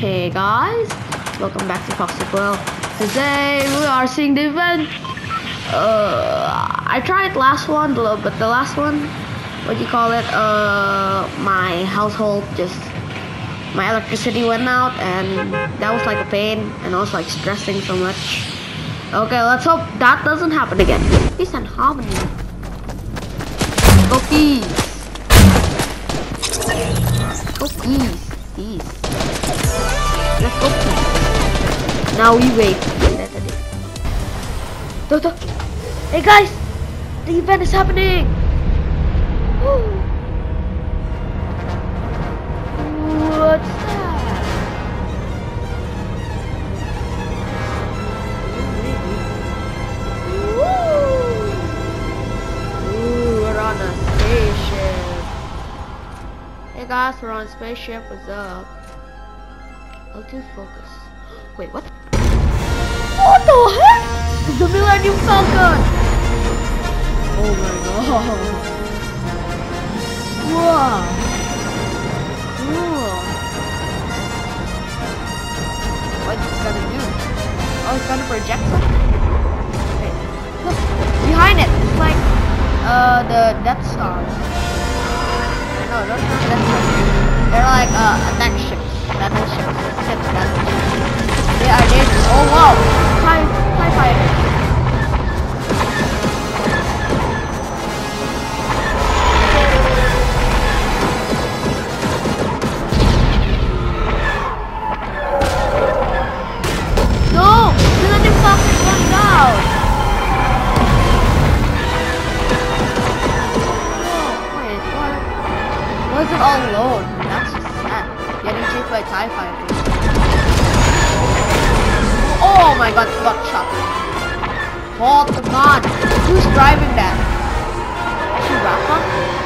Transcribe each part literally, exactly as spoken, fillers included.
Hey guys, welcome back to FoxyQuill. Today we are seeing the event. Uh, I tried last one, but the last one, what do you call it? Uh, my household just, my electricity went out, and that was like a pain, and I was like stressing so much. Okay, let's hope that doesn't happen again. Peace and harmony. Go peace. Go peace. Peace. Let's go peace. Now we wait. Tuh, tuh. Hey guys, the event is happening. Woo. What's that? Woo. Ooh, we're on a spaceship. Hey guys, we're on a spaceship. What's up? L two focus. Wait, what? What the heck? It's the Millennium Falcon! Oh my god. Wow. Cool. What's it gonna do? Oh, it's gonna project something? Okay. Look, behind it, it's like uh the Death Stars. No, those are not Death Stars. They're like uh attack ships. Battle ships. Ships, battle ships. They are dangerous. Oh wow! TIE, TIE fighter. No! Millennium Falcon runs out! Oh, wait, what? Why is it all alone? That's just sad. Getting chased by TIE fighters. Oh my god, buckshot. Oh come on. Who's driving that? Is she Rafa?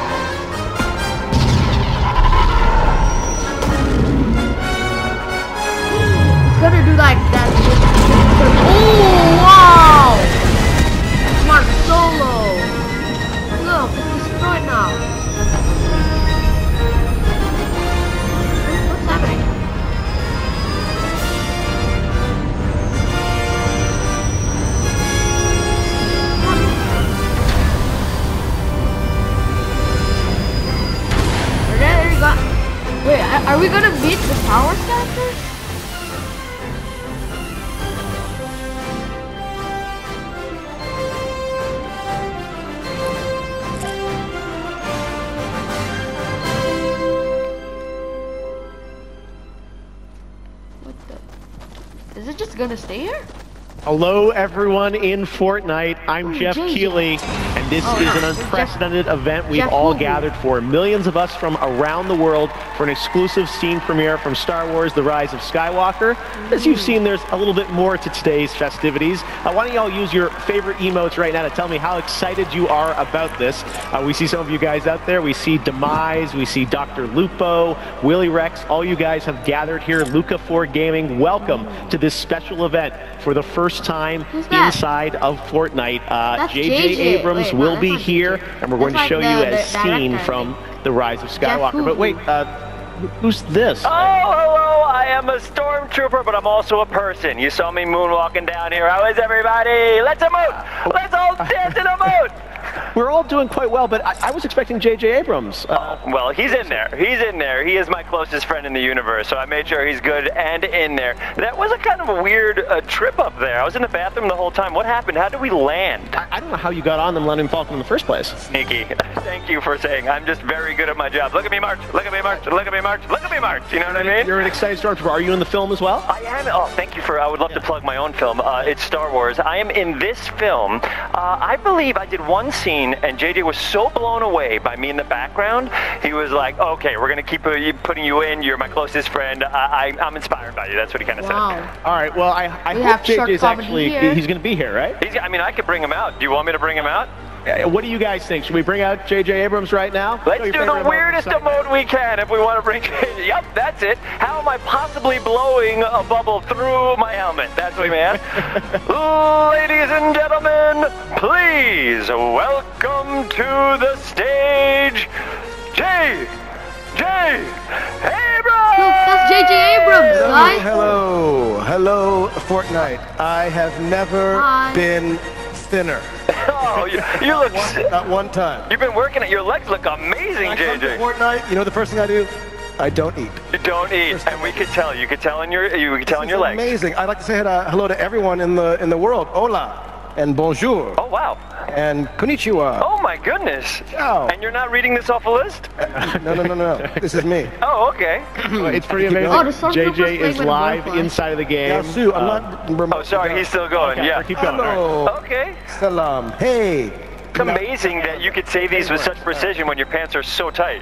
It's gonna do like that. Oh wow! Smart Solo. Look, it's destroyed now. What's happening? Wait, are we gonna beat the Power Characters? What the? Is it just gonna stay here? Hello everyone in Fortnite, I'm Ooh, Jeff J J. Keeley, and this oh, is no. an unprecedented Jeff, event we've Jeff all Keeley. gathered for. Millions of us from around the world for an exclusive scene premiere from Star Wars The Rise of Skywalker. Mm. As you've seen, there's a little bit more to today's festivities. Uh, why don't y'all use your favorite emotes right now to tell me how excited you are about this. Uh, we see some of you guys out there. We see Demise, we see Doctor Lupo, Willie Rex. All you guys have gathered here. Luca four Gaming, welcome mm. to this special event for the first time inside of Fortnite. Uh, J J Abrams Wait, will no, be here, and we're going to show like the, you a scene director, from The Rise of Skywalker. But wait, uh, who's this? Oh, hello, I am a stormtrooper, but I'm also a person. You saw me moonwalking down here. How is everybody? Let's emote! Let's all dance and emote! We're all doing quite well, but I, I was expecting J J Abrams. Uh, oh, well, he's in there. He's in there. He is my closest friend in the universe, so I made sure he's good and in there. That was a kind of a weird uh, trip up there. I was in the bathroom the whole time. What happened? How did we land? I, I don't know how you got on the Millennium Falcon in the first place. Sneaky. Thank you for saying. I'm just very good at my job. Look at me march. Look at me march. Look at me march. Look at me march. You know what I mean? You're an excited stormtrooper. Are you in the film as well? I am. Oh, thank you for. I would love yeah. to plug my own film. Uh, it's Star Wars. I am in this film. Uh, I believe I did one scene, and J J was so blown away by me in the background. He was like, "Okay, we're gonna keep putting you in. You're my closest friend. I, I, I'm inspired by you." That's what he kind of wow. said. All right. Well, I, I hope J J's actually. Here. He's gonna be here, right? He's, I mean, I could bring him out. Do you want me to bring him out? What do you guys think? Should we bring out J J Abrams right now? Let's do the weirdest emote we can if we want to bring it. Yep, that's it. How am I possibly blowing a bubble through my helmet? That's what we ask. Ladies and gentlemen, please welcome to the stage, J J Abrams! Look, that's J J Abrams! forums, guys. Hello, hello, Fortnite. I have never Hi. been thinner. Oh, you, you look. One, not one time. You've been working it. Your legs look amazing, I J come to J. Fortnite, you know the first thing I do? I don't eat. You don't eat, and we could tell. You could tell in your. You could tell in your legs. Amazing. I'd like to say uh, hello to everyone in the in the world. Hola and bonjour. Oh wow. And konnichiwa. Oh my goodness. Ciao. And you're not reading this off a list? No, no, no, no. This is me. Oh, okay. Well, it's pretty amazing. Oh, the Stormtroopers J J is playing with live Wi-Fi. inside of the game. Yeah, Sue, I'm Uh, not. Oh, sorry, he's still going. okay, Yeah. Keep going. All right. Hello. Okay. Salam. Hey. It's amazing that you could say these with such precision when your pants are so tight.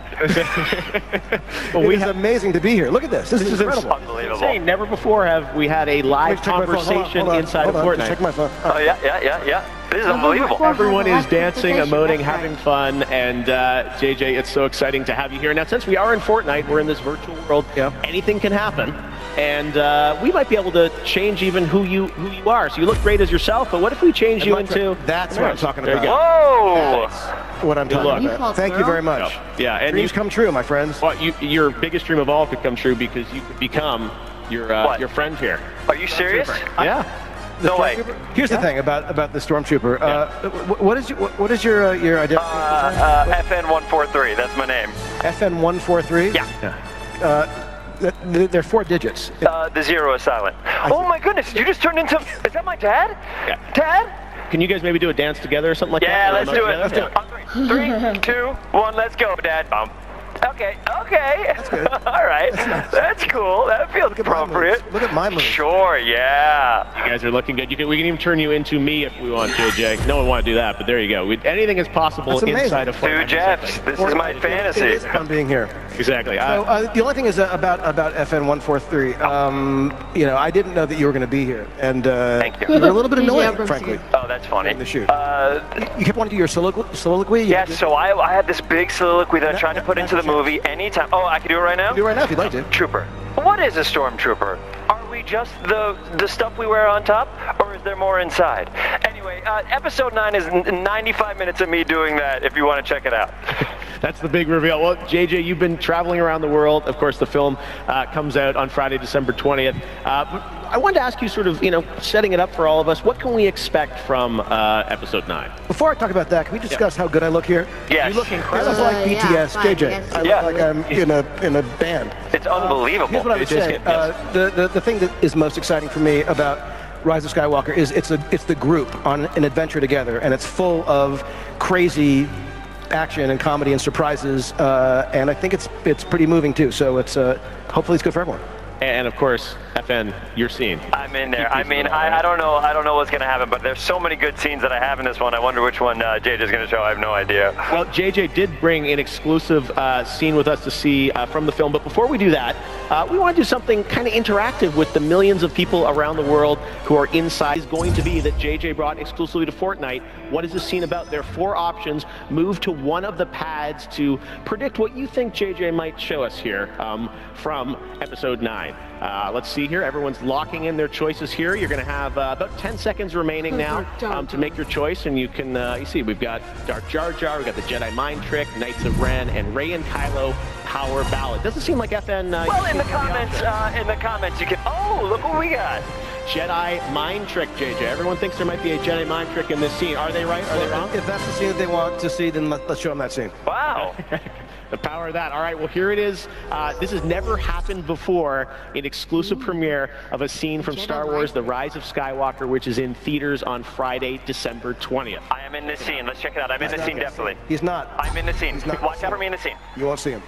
Well, It we is have. amazing to be here. Look at this. This, This is is incredible. Unbelievable. Insane. Never before have we had a live Check my phone. Hold on, conversation hold on, inside hold of on. Just Fortnite. check my phone. Oh yeah, yeah, yeah, yeah. This is unbelievable. Everyone is Live dancing, conversation, emoting, that's having right. fun, and uh, J J, it's so exciting to have you here. Now, since we are in Fortnite, we're in this virtual world. Yeah. Anything can happen, and uh, we might be able to change even who you who you are. So you look great as yourself, but what if we change I'd you like to- into? That's what I'm talking There you about. Whoa! What I'm talking luck. You about. called Thank you girl? very much. Yeah, and Dreams you, come true, my friends. well, you, your biggest dream of all could come true because you could become your uh, What? your friend here. Are you serious? Yeah. The No way. Stormtrooper? Here's the thing about about the Stormtrooper. Uh, wh- what is your what, what is your uh, your identity? Uh, uh, F N one four three. That's my name. F N one four three. Yeah. Uh, th- th- they're four digits. Uh, the zero is silent. Oh my goodness! You just turned into. Is that my dad? Yeah. Dad? Can you guys maybe do a dance together or something like Yeah, that? let's do it. Together? On three, three, two, one. Let's go, Dad. Bump. Okay, okay. That's good. All right. That's cool. That feels Look at my appropriate. moves. Look at my moves. Sure, yeah. You guys are looking good. You can, we can even turn you into me if we want, J J. No one want to do that, but there you go. We, anything is possible That's amazing. inside of Fortnite. Two Jeffs. This is my It fantasy. is fun being here. Exactly. So, Uh, uh, the only thing is uh, about about F N one four three. Um, you know, I didn't know that you were going to be here, and uh, Thank you. you were a little bit D J annoying, Abrams frankly. here. Oh, that's funny. In the shoot. Uh, You kept wanting to do your soliloquy. soliloquy? You yes, did- so I, I had this big soliloquy that I No, tried to no, put no, into the no. movie anytime. Oh, I can do it right now? Do it right now if you'd like to. Trooper. What is a stormtrooper? Are we just the the stuff we wear on top, or is there more inside? Anyway, uh, episode nine is n- ninety-five minutes of me doing that. If you want to check it out. That's the big reveal. Well, J J, you've been traveling around the world. Of course, the film uh, comes out on Friday, December twentieth. Uh, but I wanted to ask you, sort of, you know, setting it up for all of us, what can we expect from uh, episode nine? Before I talk about that, can we discuss how good I look here? Yes. You look I incredible. look like Uh, B T S, yeah, J fine, J. yes. I look Yeah. like I'm in a in a band. It's unbelievable. Here's what I would It is say. good, yes. Uh, the, the the thing that is most exciting for me about Rise of Skywalker is it's a it's the group on an adventure together, and it's full of crazy action and comedy and surprises, uh, and I think it's it's pretty moving too. So it's uh, hopefully it's good for everyone. And, of course, F N, your scene. I'm in there. Keep I these mean, going, right? I, I don't know. I don't know what's going to happen, but there's so many good scenes that I have in this one. I wonder which one uh, J J's going to show. I have no idea. Well, J J did bring an exclusive uh, scene with us to see uh, from the film, but before we do that, uh, we want to do something kind of interactive with the millions of people around the world who are inside. Is going to be that J J brought exclusively to Fortnite. What is this scene about? There are four options. Move to one of the pads to predict what you think J J might show us here um, from episode nine. Uh, let's see here. Everyone's locking in their choices here. You're going to have uh, about ten seconds remaining now um, to make your choice, and you can. Uh, you see, we've got Darth Jar Jar, we've got the Jedi Mind Trick, Knights of Ren, and Rey and Kylo Power Ballad. Doesn't seem like F N. Uh, Well, in the comments, uh, in the comments, you can. Oh, look what we got. Jedi Mind Trick, J J. Everyone thinks there might be a Jedi Mind Trick in this scene. Are they right? Are they wrong? If that's the scene that they want to see, then let, let's show them that scene. Wow. The power of that. All right, well, here it is. Uh, this has never happened before, an exclusive premiere of a scene from Star Wars, The Rise of Skywalker, which is in theaters on Friday, December twentieth. I am in this scene. Let's check it out. I'm in the scene, definitely. He's not. I'm in the scene. not. Watch out for me in the scene. You won't see him.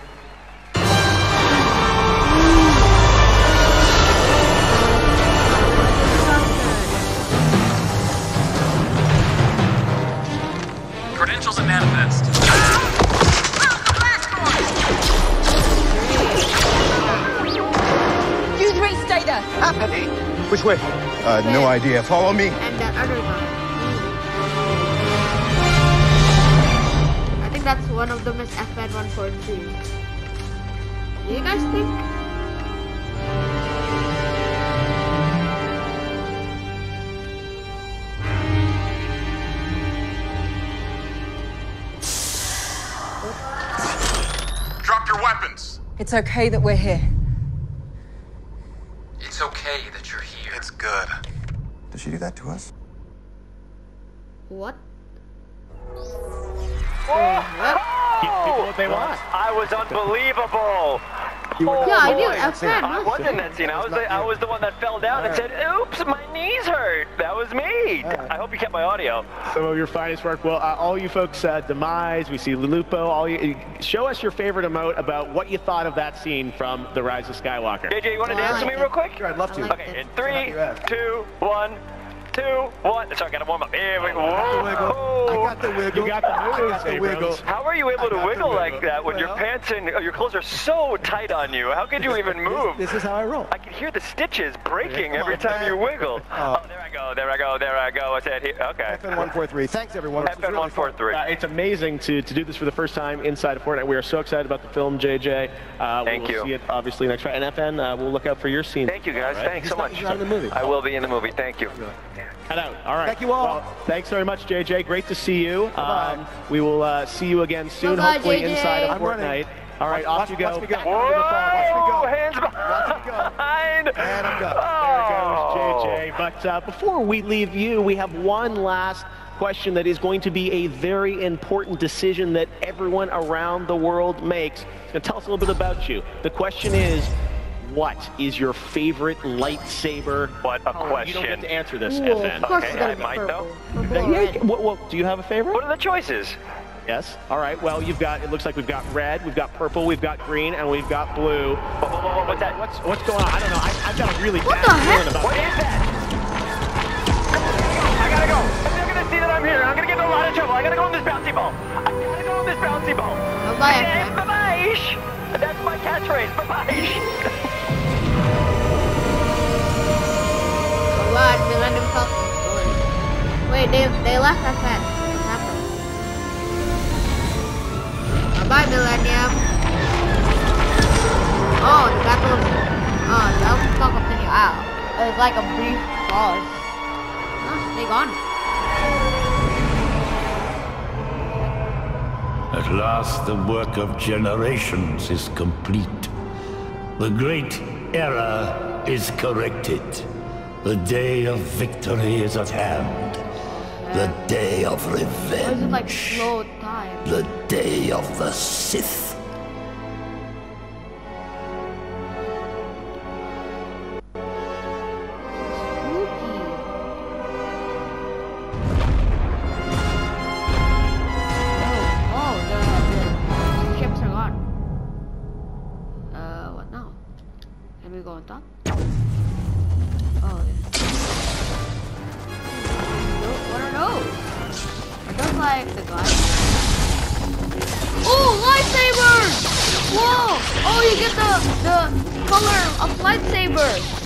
Credentials and manifest. You three stay there. Which way? Uh, no idea. Follow me. And that other guy. I think that's one of them is F N one four three. Do you guys think? Drop your weapons. It's okay that we're here. It's okay that you're here. It's good. Did she do that to us? What? Give people what they want. I was unbelievable. You were not- Yeah, I boy. knew. I said. I was in that scene. I was the, I was the one that fell down and said, "Oops, my knees hurt." That was me. I hope you kept my audio. Some of your finest work. Well, uh, all you folks, uh, Demise, we see Lulupo. All you, show us your favorite emote about what you thought of that scene from The Rise of Skywalker. J J, you want to Oh, I dance to like me it. real quick? Sure, I'd love to. I like Okay, it. in three, Yeah. two, one, two, one. Sorry, I got to warm up. Here we go. The wiggle. I Whoa. got the wiggle. You got the I moves, got the Abrams. wiggle. How are you able I to got the wiggle like wiggle. that when your Well- pants and uh, your clothes are so tight on you? How could you even move? This, this is how I roll. I can hear the stitches breaking Come every on, time man. you wiggle. Oh. Oh, there I go, there I go, there I go. I said, here. Okay. F N one four three. Thanks, everyone. This was F N really one four fun. three. Uh, it's amazing to, to do this for the first time inside of Fortnite. We are so excited about the film, J J. Uh, Thank we'll you. see it obviously next Friday. And F N, uh, we'll look out for your scene. Thank you, guys. All right. Thanks He's so not- much. he's not in the movie. I will be in the movie. Thank you. Head out. All right. Thank you all. Well, thanks very much, J J. Great to see you. Bye-bye. Um, we will uh, see you again soon, Bye-bye, hopefully J J. inside of I'm running. Fortnite. All right, Watch- off you watch go. me go. Back Whoa. over the phone. Watch me Whoa, go. hands Watch me go. behind. And I'm done. There Oh. goes J J. But uh, before we leave you, we have one last question that is going to be a very important decision that everyone around the world makes. It's going to tell us a little bit about you. The question is, what is your favorite lightsaber? What a color? question. You don't get to answer this, Ooh, F N. of course Okay, it's gonna I be might purple. know. Purple or Yeah, red. what, what, do you have a favorite? What are the choices? Yes. All right. Well, you've got. It looks like we've got red, we've got purple, we've got green, and we've got blue. Whoa, whoa, whoa, what's that? What's what's going on? I don't know. I, I've got a really What bad the feeling heck? about What this. is that? I gotta go. They're gonna see that I'm here. I'm gonna get in a lot of trouble. I gotta go on this bouncy ball. I gotta go on this bouncy ball. Bye-bye, Yeah, F N. bye-bye. That's my catchphrase. Bye-bye. Alright, Millennium Falcon. Wait, they they left F N. What happened? Bye bye, Millennium. Oh, the battle of oh, the Elfin Falcon continue out. It's like a brief pause. Oh, they gone. At last the work of generations is complete. The great error is corrected. The day of victory is at hand. The day of Or is it like revenge. slow time? The day of the Sith. Spooky. Oh, oh, the, the ships are gone. Uh, what now? Can we go on top? Oh, yeah. Tho- What are those? Are those like the guys? Oh, lightsabers! Whoa! Oh, you get the the color of lightsabers.